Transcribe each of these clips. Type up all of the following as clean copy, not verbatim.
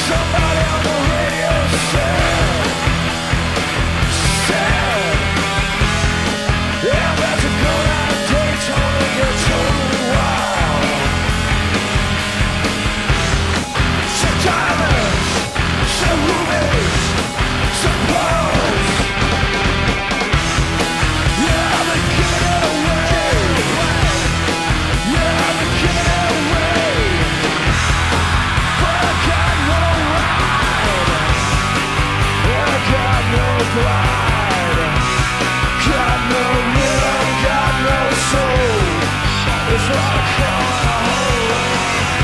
Somebody on the radio said, yeah, that's a go down to Daytona, get totally wild. Some diamonds, some rubies, some pearls. Yeah, I've been giving it away. Yeah, I've been giving it away. But I got no ride. I got no pride. Got no rhythm, got no soul. It's like a crawl in a hole.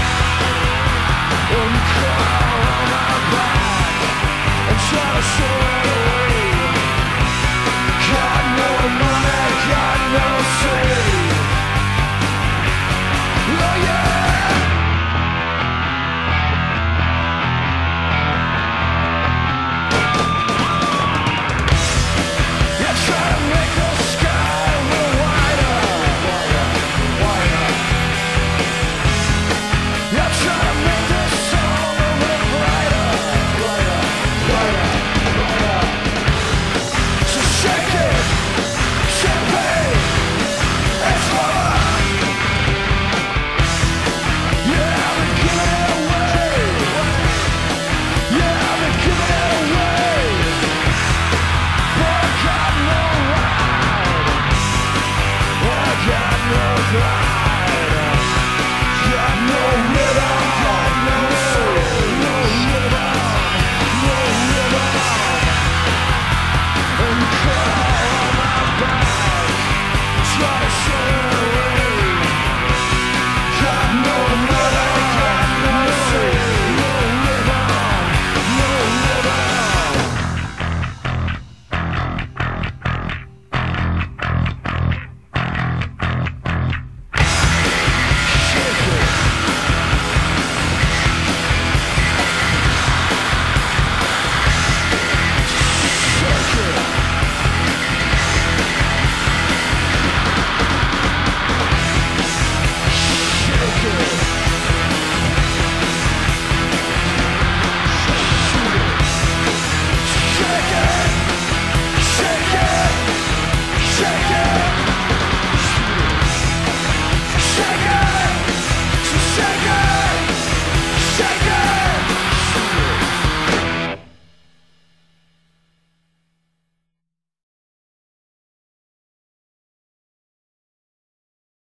And you crawl on my back and try to show